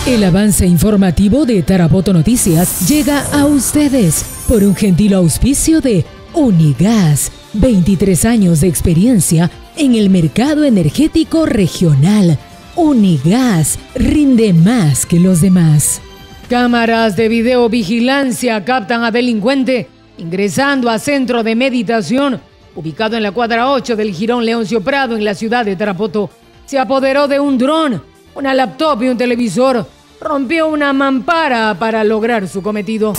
El avance informativo de Tarapoto Noticias llega a ustedes por un gentil auspicio de Unigas, 23 años de experiencia en el mercado energético regional. Unigas rinde más que los demás. Cámaras de videovigilancia captan a delincuente ingresando a centro de meditación ubicado en la cuadra 8 del Jirón Leoncio Prado en la ciudad de Tarapoto. Se apoderó de un dron, una laptop y un televisor. Rompió una mampara para lograr su cometido.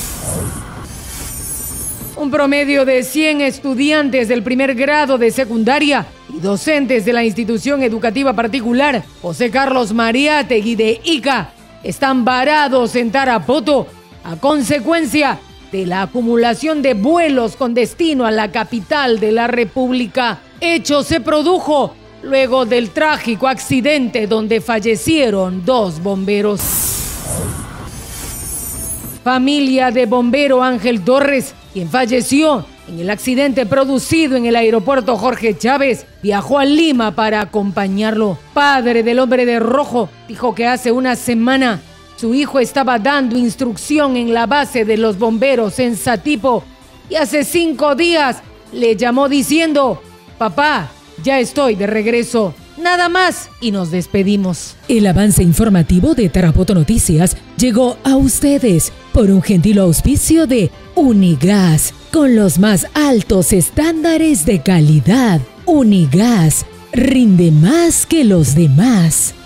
Un promedio de 100 estudiantes del primer grado de secundaria y docentes de la institución educativa particular José Carlos Mariátegui de Ica están varados en Tarapoto a consecuencia de la acumulación de vuelos con destino a la capital de la República. Hecho se produjo luego del trágico accidente donde fallecieron 2 bomberos. Familia de bombero Ángel Torres, quien falleció en el accidente producido en el aeropuerto Jorge Chávez, viajó a Lima para acompañarlo. Padre del hombre de rojo dijo que hace una semana su hijo estaba dando instrucción en la base de los bomberos en Satipo y hace 5 días le llamó diciendo: papá, ya estoy de regreso. Nada más y nos despedimos. El avance informativo de Tarapoto Noticias llegó a ustedes por un gentil auspicio de Unigas, con los más altos estándares de calidad. Unigas rinde más que los demás.